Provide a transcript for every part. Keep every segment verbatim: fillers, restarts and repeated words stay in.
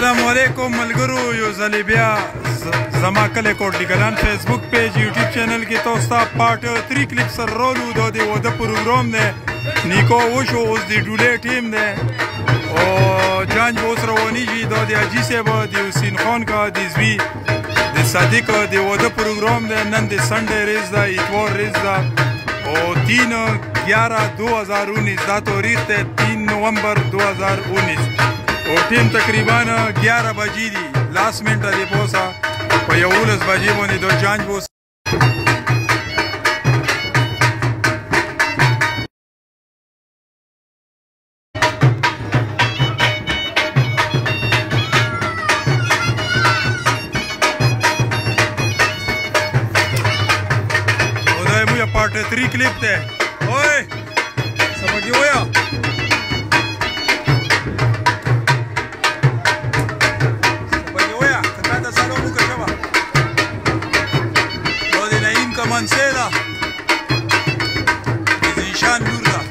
السلام علیکم ملګرو، یو ځلې بیا زما کلی کوټلی کلان فیسبوک پیج یوټیوب چینل کې تاسو ته پارټ تھری کلیپ سره رولو. دا د واده پروګرام دی، نیکو وشو، اوس د ډولۍ ټیم دی او جانج به اوس روانېږي. دا د حاجي صاحب، د حسین خان کا، د زوی د صادق د واده پروګرام دی. نن د سنډے ریز ده، اتوار ریز ده او تین گیارہ دو ہزار انیس دا تاریخ دی، تین نومبر دو ہزار انیس او ټیم تقریبا گیارہ بجې دي. لاس منټه دی پوسه په یولس بجې باندې دا جانج بوس او دا مو پارټ تھری کلیپ دی. اوئے سبقی ویا منسیده زیشان لور ده.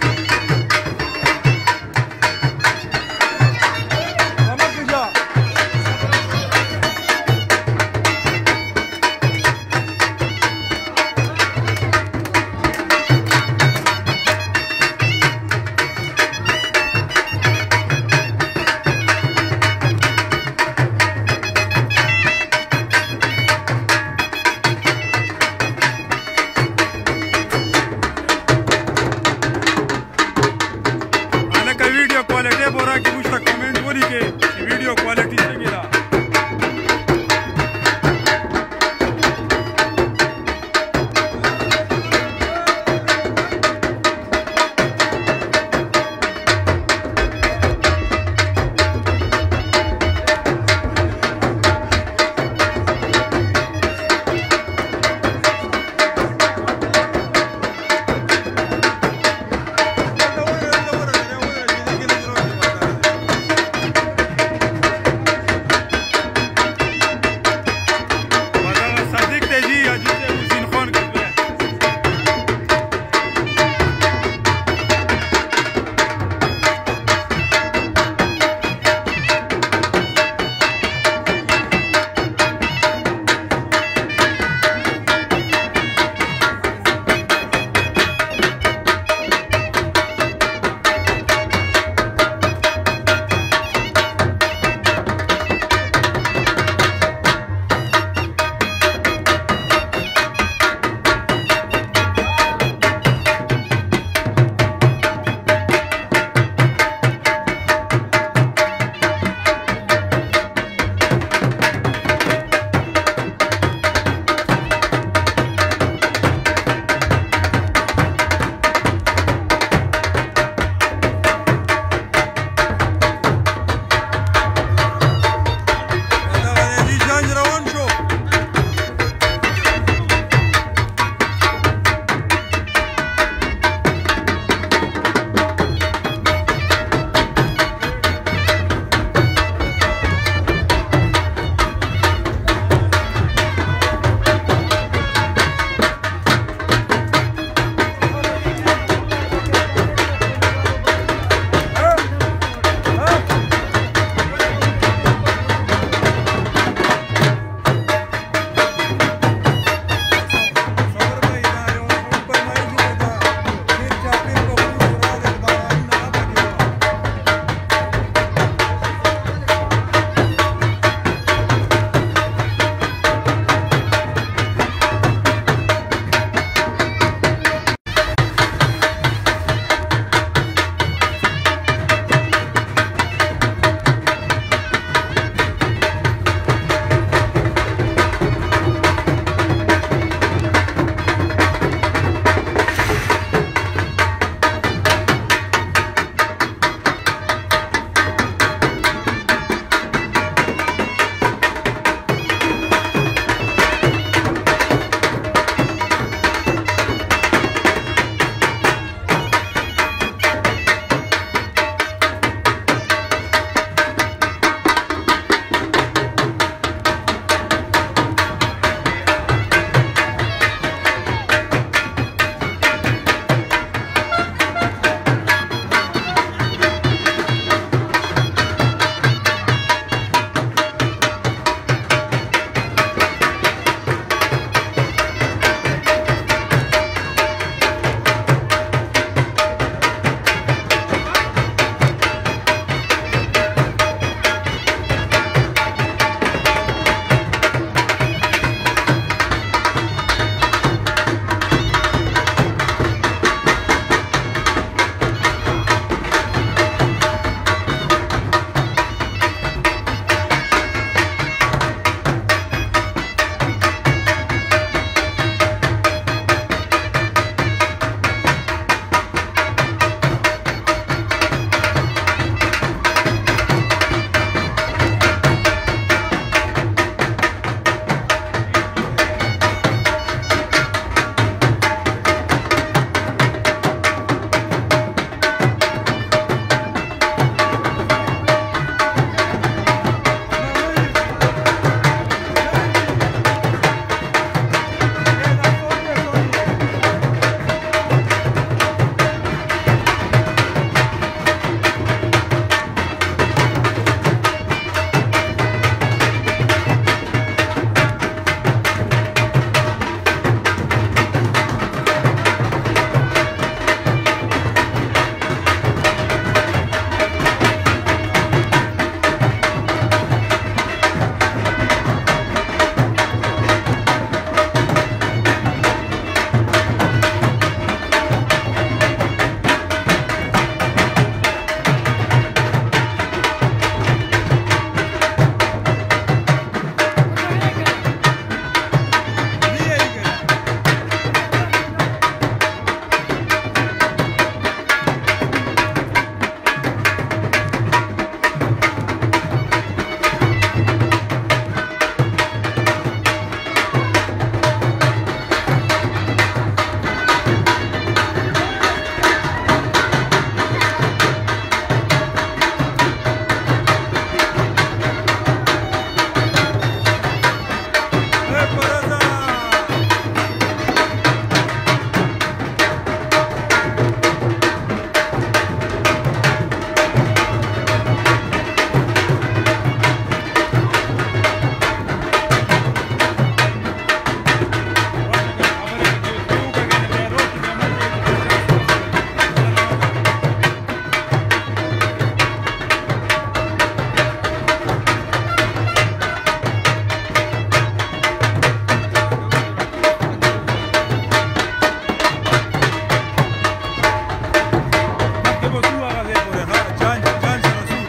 ته به څو هغه ځای پورې ها جان جان سره څو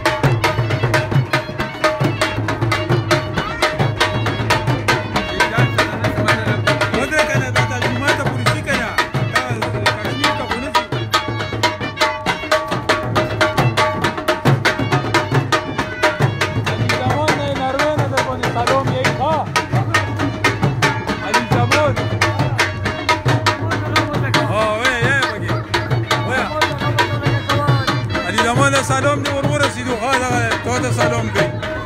ودرې که نه دا تا جومات ته پورې ځي که نه دا کشمیر ته خو نه ځي علیزمان نه یې نروې نه در باندې سلام یې ها علیزمان زمان سلام دی ور ورسېدو ها دغه تا ته سلام کوي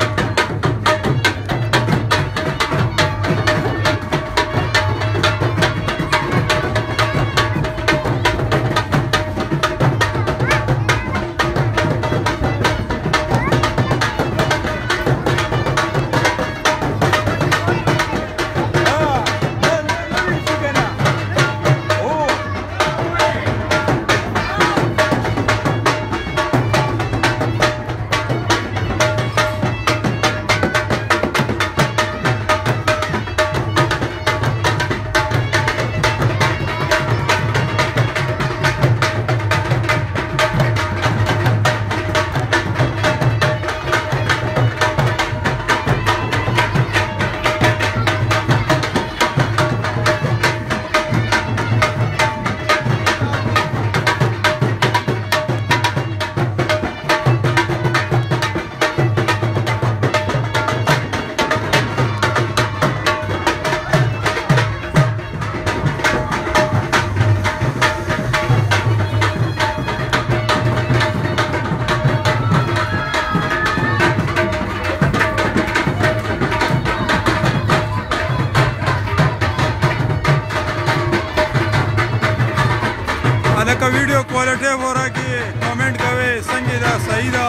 هلکه ویډیو کوالټي به راکړي کمنټ کوئ څنګه ده صحیح ده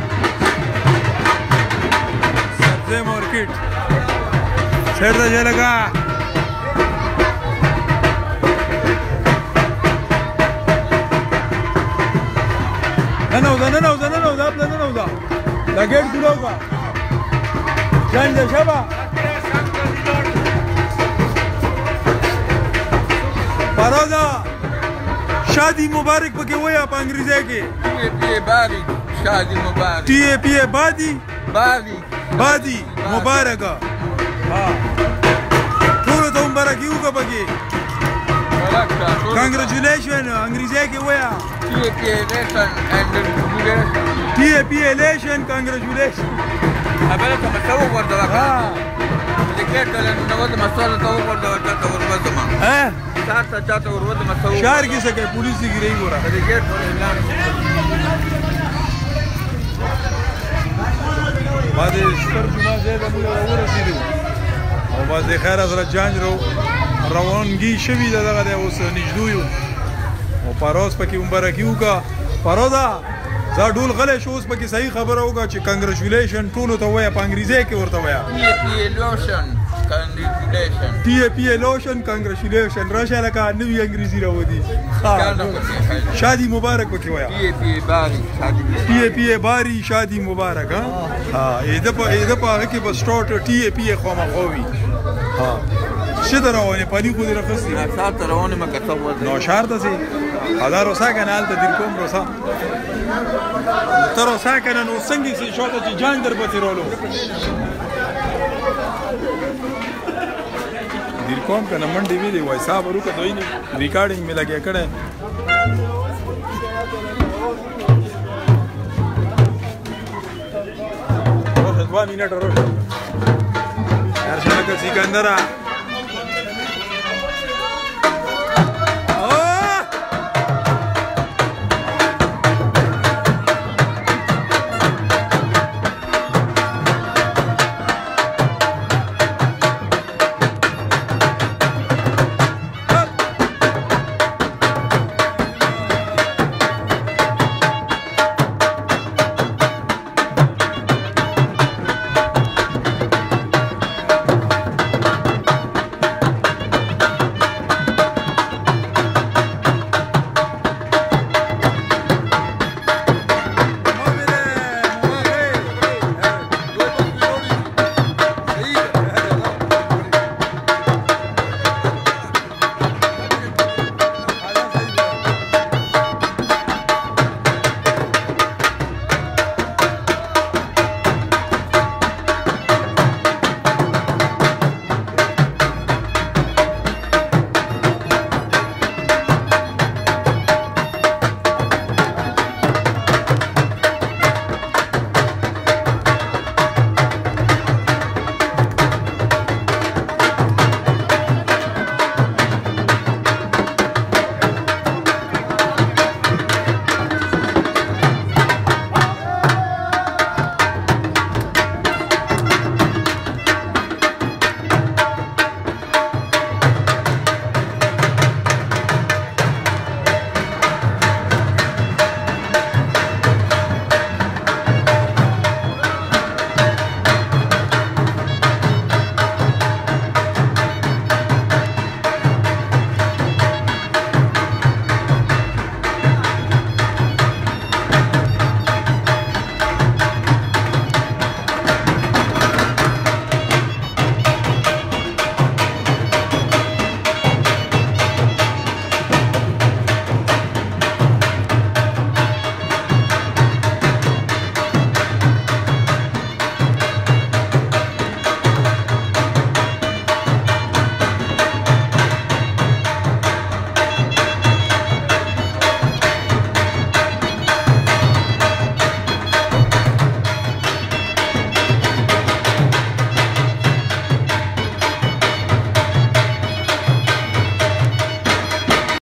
سبزی مارکیټ سیټ ته ځای لګه ننوځه ننوځه ننوځه پله ننوځه دا ګیټ کولو که جان ده شبه فرازه شادی مبارک پکې وایه په انګریزي کې ټي اے پی اے باري شادي مبارک ټي اے پی اے بادي باري بادي مبارکه ها ټولو ته مبارکي وکړه پکې کنګریچولیشن انګریزي کې وایه ټي اے پی اے لیشن اینډ ټي اے پی اے لیشن کنګریچولیشن خبره ته مسو ورته ها د کېټل نو د مسو ته ورته ورته ورته ها شهر ته چاته ورته مسو شهر کې څه کوي پولیس دی ګرې ګوره د کېټ باندې ستر جمعه ځای ته موږ راورسېدو او باندې خیر سره جانج رو روانګي شوي ده دغه دی اوس نږدې یو او پاروز پکې مبارکي وکړه پاروزه دا ډول غلی شو اوس پکې صحیح خبره وکړه چې کنګریچولیشن ټولو ته وایه په انګریزي کې ورته وایه ټي اے پی اے لوشن کنګریچولیشن ټي اے پی اے لوشن کنګریچولیشن راشه لکه نوي انګریزي راودي شادي مبارک پکې وایه ټي اے پی اے باري شادي ټي اے پی اے باري شادي مبارک ها ها اېده په اېده په هغه کې به سټارټ ټي اے پی اے خامخا وي ها څه ته روانې پالي خو دې راخستې شهر ته روانې مه که څه نو شهر ته ځې دا روسا که نه هلته دیر کوم روسا ته روسا که نه نو څنګه سې شاته چې جان در پسې رولو دیر کوم که نه منډې ویلې وای صاحب وروکه دوی نه ریکارډینګ مې لګیا کړی روشه دوه منټه روشه هر شنکه سکندره